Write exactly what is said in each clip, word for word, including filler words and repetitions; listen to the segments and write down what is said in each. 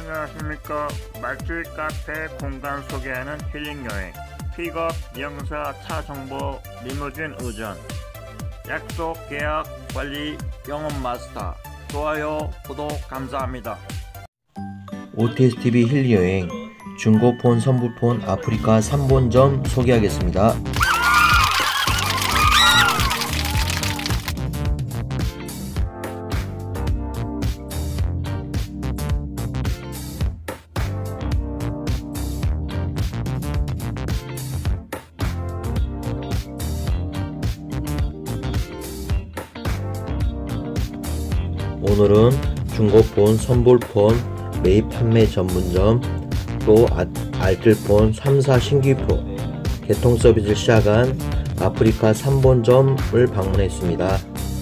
안녕하십니까. 맛집 카페 공간 소개하는 힐링여행 픽업 영사 차 정보 리무진 의전 약속 계약 관리 영업 마스터 좋아요 구독 감사합니다. 오티에스티비 힐링여행 중고폰 선불폰 아프리카 삼 본점 소개하겠습니다. 오늘은 중고폰, 선불폰, 매입 판매 전문점, 또 아, 알뜰폰 삼 사 신규포 개통 서비스를 시작한 아프리카 삼 본점을 방문했습니다.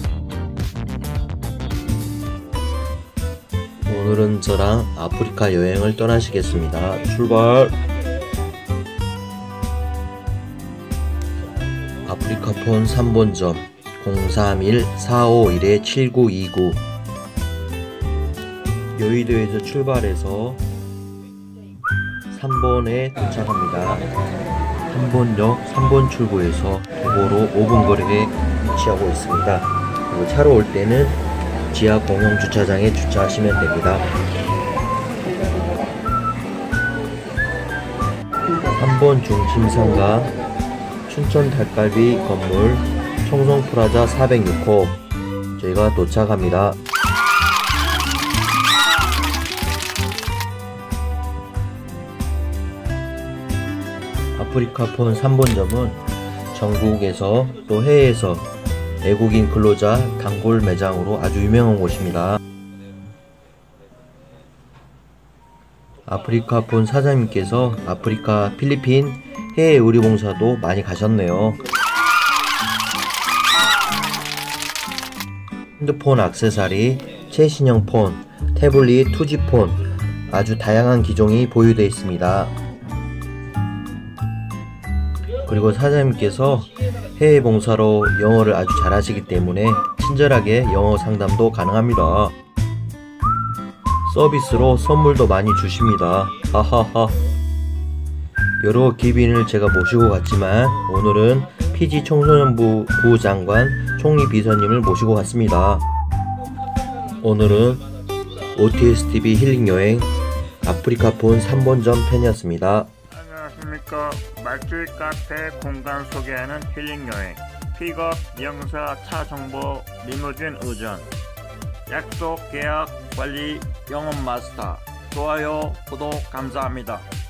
오늘은 저랑 아프리카 여행을 떠나시겠습니다. 출발! 아프리카폰 삼 본점 공삼일 사오일 칠구이구 여의도에서 출발해서 삼 번에 도착합니다. 삼 번역 삼 번 출구에서 도보로 오 분 거리에 위치하고 있습니다. 그리고 차로 올 때는 지하 공용 주차장에 주차하시면 됩니다. 삼 번 중심상가 춘천 닭갈비 건물 청송프라자 사백육 호 저희가 도착합니다. 아프리카폰 삼 본점은 전국에서 또 해외에서 외국인 근로자 단골 매장으로 아주 유명한 곳입니다. 아프리카폰 사장님께서 아프리카, 필리핀 해외 의료봉사도 많이 가셨네요. 핸드폰 액세서리, 최신형 폰, 태블릿, 투지폰 아주 다양한 기종이 보유되어 있습니다. 그리고 사장님께서 해외 봉사로 영어를 아주 잘하시기 때문에 친절하게 영어 상담도 가능합니다. 서비스로 선물도 많이 주십니다. 하하하. 여러 기빈을 제가 모시고 갔지만 오늘은 피지 청소년부 부장관 총리 비서님을 모시고 갔습니다. 오늘은 오티에스티비 힐링여행 아프리카폰 삼 본점 편이었습니다. 안녕하십니까. 맛집 카페 공간 소개하는 힐링여행 픽업 영사 차 정보 리무진 의전 약속 계약 관리 영업 마스터 좋아요 구독 감사합니다.